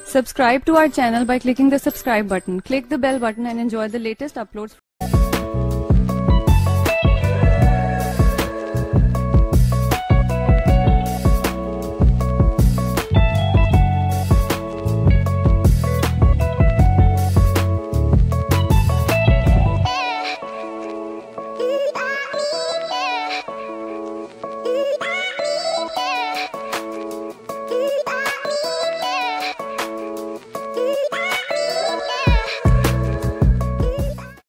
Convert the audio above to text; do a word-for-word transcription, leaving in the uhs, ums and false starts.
Subscribe to our channel by clicking the subscribe button. Click the bell button and enjoy the latest uploads.